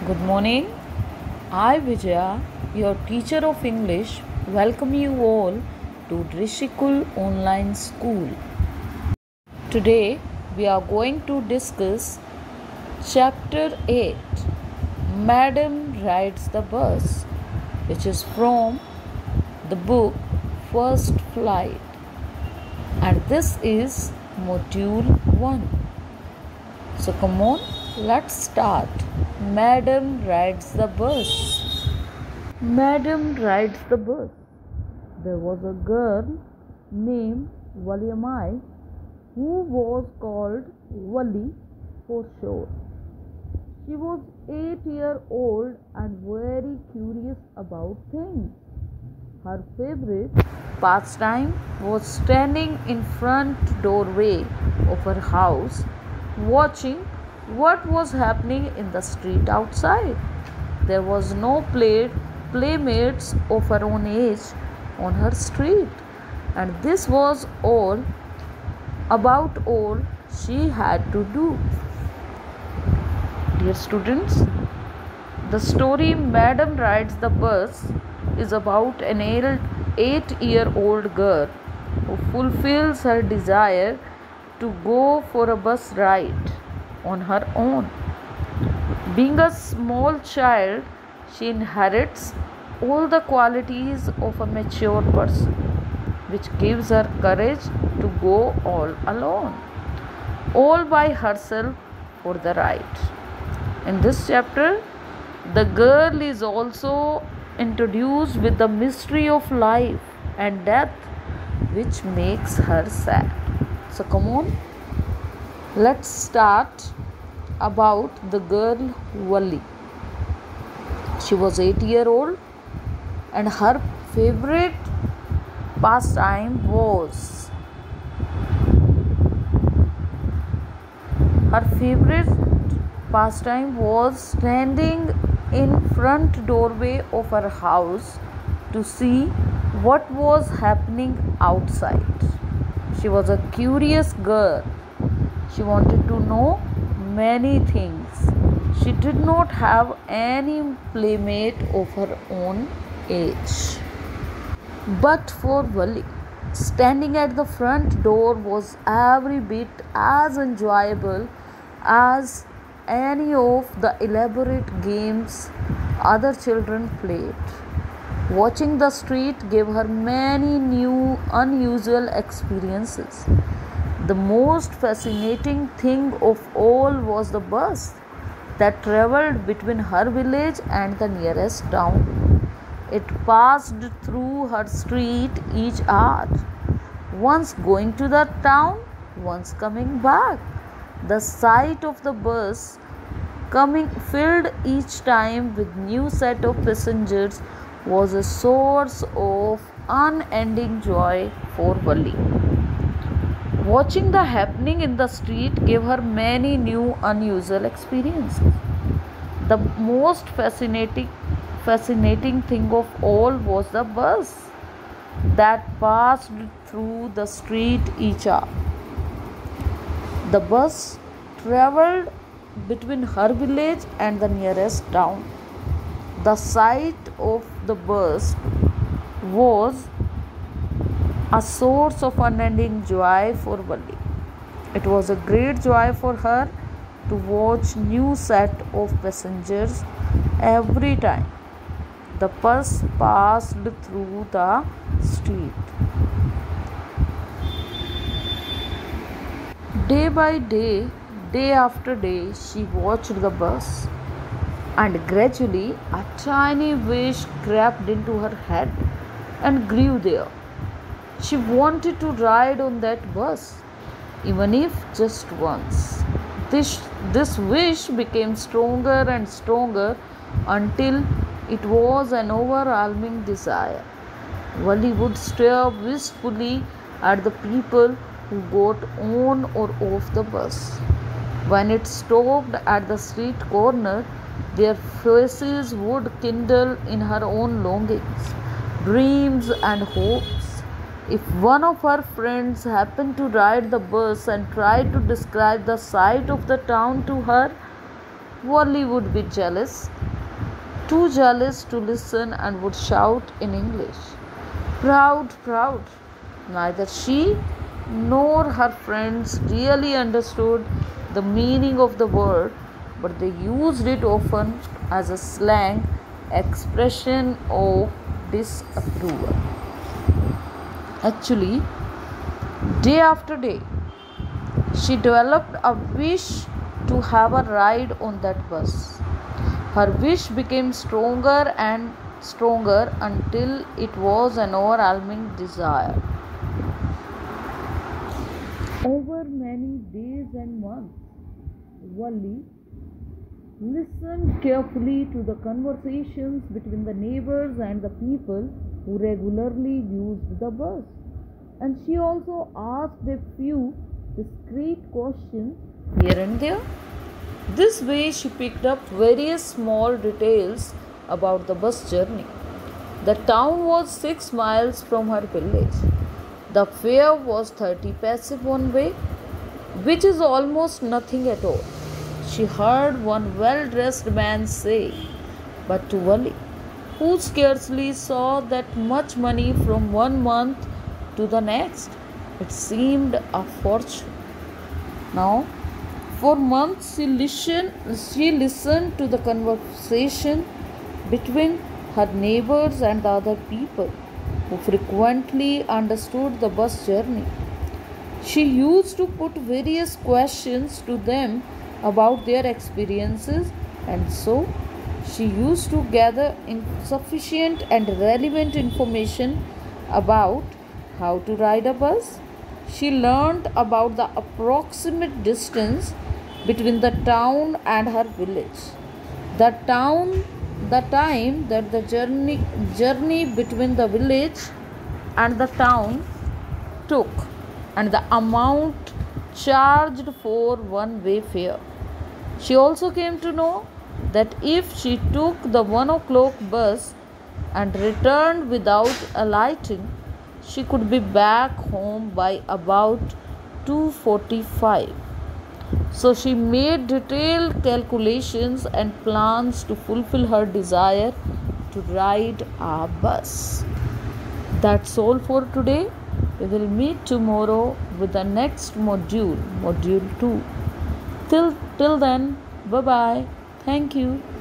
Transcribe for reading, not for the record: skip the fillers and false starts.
Good morning. I, Vijaya, your teacher of English, welcome you all to Drishikul Online School. Today we are going to discuss Chapter 8 Madam Rides the Bus, which is from the book First Flight, and this is Module 1. So come on, let's start. Madam rides the bus. Madam rides the bus. There was a girl named Valyamai who was called Vali for short. She was 8 years old and very curious about things. Her favorite pastime was standing in front doorway of her house watching what was happening in the street outside. There was no playmates of her own age on her street, and this was all she had to do. Dear students, the story Madam Rides the Bus is about an 8-year-old girl who fulfills her desire to go for a bus ride on her own. Being a small child, she inherits all the qualities of a mature person, which gives her courage to go all alone, all by herself for the ride. In this chapter, the girl is also introduced with the mystery of life and death, which makes her sad. So come on, let's start about the girl Vali. She was 8 years old and her favorite pastime was standing in front doorway of her house to see what was happening outside. She was a curious girl. She wanted to know many things. She did not have any playmate of her own age. But for Vali, standing at the front door was every bit as enjoyable as any of the elaborate games other children played. Watching the street gave her many new, unusual experiences. The most fascinating thing of all was the bus that traveled between her village and the nearest town. It passed through her street each hour, once going to the town, once coming back. The sight of the bus coming filled each time with new set of passengers was a source of unending joy for Vali. Watching the happening in the street gave her many new unusual experiences. The most fascinating thing of all was the bus that passed through the street each hour. The bus traveled between her village and the nearest town. The sight of the bus was a source of unending joy for Vali. It was a great joy for her to watch new set of passengers every time the bus passed through the street. Day by day, day after day, she watched the bus, and gradually a tiny wish crept into her head and grew there. She wanted to ride on that bus, even if just once. This wish became stronger and stronger until it was an overwhelming desire. Vali would stare wistfully at the people who got on or off the bus. When it stopped at the street corner, their faces would kindle in her own longings, dreams, and hopes. If one of her friends happened to ride the bus and tried to describe the sight of the town to her, Wally would be jealous, too jealous to listen, and would shout in English, "Proud, proud." Neither she nor her friends really understood the meaning of the word, but they used it often as a slang expression of disapproval. Actually, day after day, she developed a wish to have a ride on that bus. Her wish became stronger and stronger until it was an overwhelming desire. Over many days and months, Wally listened carefully to the conversations between the neighbors and the people who regularly used the bus. And she also asked a few discreet questions here and there. This way, she picked up various small details about the bus journey. The town was 6 miles from her village. The fare was 30 paise one way, which is almost nothing at all. She heard one well dressed man say, but to Wally, who scarcely saw that much money from one month to the next, it seemed a fortune. Now, for months she listened to the conversation between her neighbors and the other people who frequently understood the bus journey. She used to put various questions to them about their experiences, and so she used to gather sufficient and relevant information about how to ride a bus. She learned about the approximate distance between the town and her village, the time that the journey between the village and the town took, and the amount charged for one way fare. She also came to know that if she took the 1 o'clock bus and returned without alighting, she could be back home by about 2:45. So she made detailed calculations and plans to fulfill her desire to ride a bus. That's all for today. We will meet tomorrow with the next module, module 2. Till then, bye bye. Thank you.